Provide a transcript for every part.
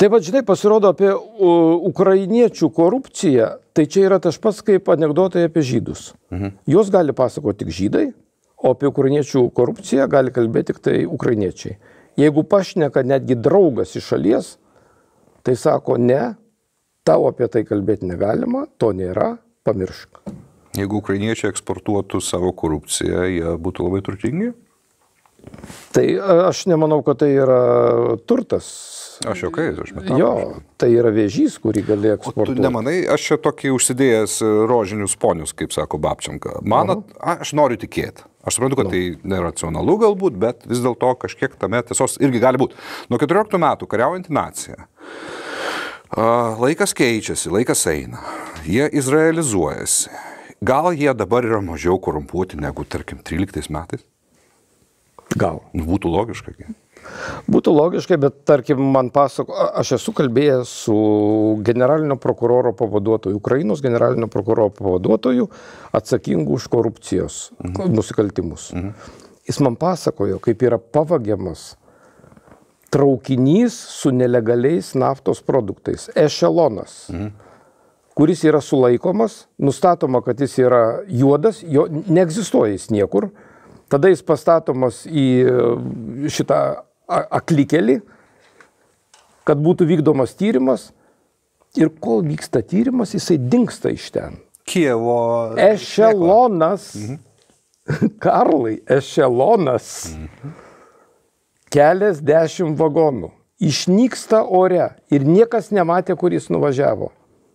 Tai va, žinai, pasirodo apie ukrainiečių korupciją, tai čia yra tas pats kaip anekdotai apie žydus. Jos gali pasakoti tik žydai, o apie ukrainiečių korupciją gali kalbėti tik tai ukrainiečiai. Jeigu pašneka netgi draugas iš šalies, tai sako, ne, tau apie tai kalbėti negalima, to nėra, pamiršk. Jeigu ukrainiečiai eksportuotų savo korupciją, jie būtų labai turtingi? Tai aš nemanau, kad tai yra turtas. Aš metaforiškai. Jo, tai yra vėžys, kurį gali eksportuoti. Tu nemanai, aš čia tokį užsidėjęs rožinius ponius, kaip sako Babčenka. Aš noriu tikėti. Aš suprantu, kad tai neracionalu galbūt, bet vis dėlto kažkiek tame tiesos irgi gali būti. Nuo 14 metų kariaujanti nacija. Laikas keičiasi, laikas eina. Jie izraelizuojasi. Gal jie dabar yra mažiau korumpuoti negu, tarkim, 13 metais? Gal. Būtų logiška. Būtų logiškai, bet tarkim, man pasako, aš esu kalbėjęs su generalinio prokuroro pavaduotoju, Ukrainos generalinio prokuroro pavaduotoju, atsakingu už korupcijos nusikaltimus. Jis man pasakojo, kaip yra pavagiamas traukinys su nelegaliais naftos produktais, ešelonas, kuris yra sulaikomas, nustatoma, kad jis yra juodas, jo neegzistuoja jis niekur, tada jis pastatomas į šitą aklikelį, kad būtų vykdomas tyrimas ir kol vyksta tyrimas, jisai dingsta iš ten. Kijevo... Ešelonas, Karlai, ešelonas, keliasdešimt vagonų, išnyksta ore ir niekas nematė, kur jis nuvažiavo.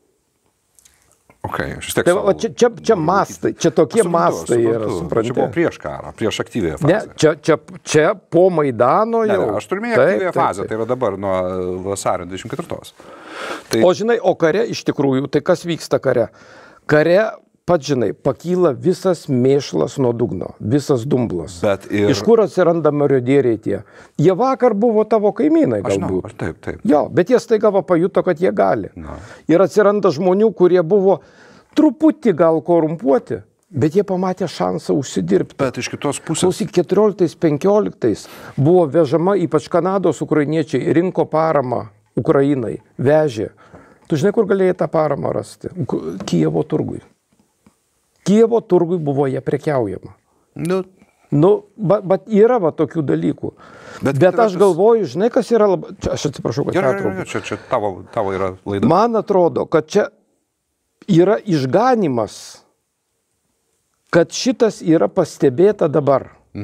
Okay, aš vis tiek čia mastai, čia tokie mastai yra, suprantate. Čia buvo prieš karą, prieš aktyvėją fazę. Ne, čia po Maidano jau. Ne, aš turime aktyvėją fazę, tai yra dabar nuo vasario 24. Tai... O žinai, o kare iš tikrųjų, tai kas vyksta kare? Kare, pats žinai, pakyla visas mėšlas nuo dugno, visas dumblas. Iš kur atsiranda mariodieriai tie? Jie vakar buvo tavo kaimynai galbūt. Taip. Jo, bet jie staiga pajuto, kad jie gali. Ir atsiranda žmonių, kurie buvo truputį gal korumpuoti, bet jie pamatė šansą užsidirbti. Bet iš kitos pusės. Klausyk, 14-15 buvo vežama, ypač Kanados ukrainiečiai, rinko paramą Ukrainai, vežė. Tu žinai, kur galėjai tą paramą rasti? Kijevo turgui. Kijevo turgui buvo jie prekiaujama. Bet yra tokių dalykų. Bet aš galvoju, žinai, kas yra labai... Aš atsiprašau, kad pertraukiu. Čia tavo yra laida. Man atrodo, kad čia yra išganimas, kad šitas yra pastebėta dabar.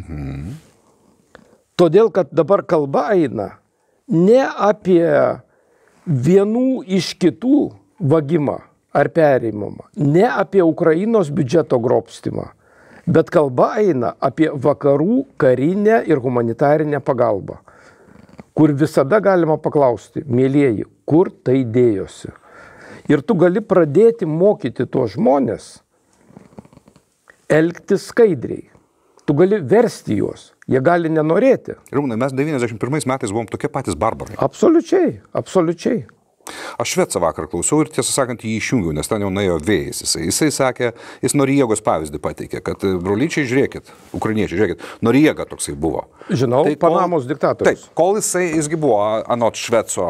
Todėl, kad dabar kalba eina ne apie vienų iš kitų vagimą ar perėmimą, ne apie Ukrainos biudžeto grobstimą, bet kalba eina apie vakarų karinę ir humanitarinę pagalbą, kur visada galima paklausti, mielieji, kur tai dėjosi. Ir tu gali pradėti mokyti tuos žmonės elgtis skaidriai. Tu gali versti juos. Jie gali nenorėti. Rumnai, mes 91 metais buvom tokie patys barbarai. Absoliučiai, absoliučiai. Aš Švecą vakar klausiau ir tiesą sakant jį išjungiau, nes ten jau nuėjo vėjas. Jisai sakė, jis Noriegos pavyzdį pateikė, kad brolyčiai, žiūrėkit, ukrainiečiai, žiūrėkit, Noriega toksai buvo. Žinau, tai Panamos diktatorius. Taip, kol jisgi buvo anot Šveco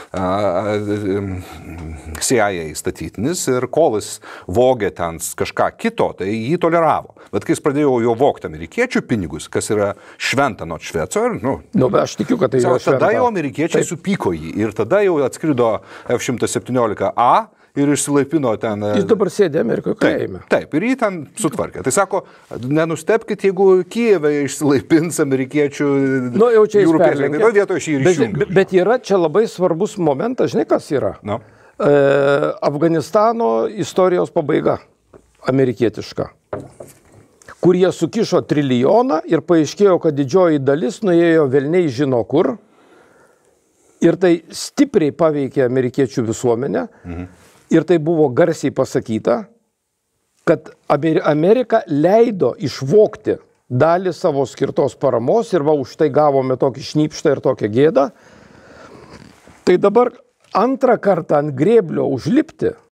CIA statytinis ir kol jis vogė ten kažką kito, tai jį toleravo. Bet kai jis pradėjo jo vogti amerikiečių pinigus, kas yra šventa anot Šveco, aš tikiu, kad tai yra šventa. Tada jau amerikiečiai supyko jį ir tada jau atskrido F-117A ir išsilaipino ten... Jis dabar sėdė Amerikoje kalėjime. Taip, ir jį ten sutvarkė. Tai sako, nenustepkit, jeigu Kijeve išsilaipins amerikiečių jūrų pėslininkai. Tai vietoje šį ir išjungiu. Bet yra čia labai svarbus momentas, žinai, kas yra? Afganistano istorijos pabaiga, amerikietiška, kur jie sukišo trilijoną ir paaiškėjo, kad didžioji dalis nuėjo velniai žino kur. Ir tai stipriai paveikė amerikiečių visuomenę. Ir tai buvo garsiai pasakyta, kad Amerika leido išvogti dalį savo skirtos paramos ir už tai gavome tokį šnipštą ir tokią gėdą. Tai dabar antrą kartą ant grėblio užlipti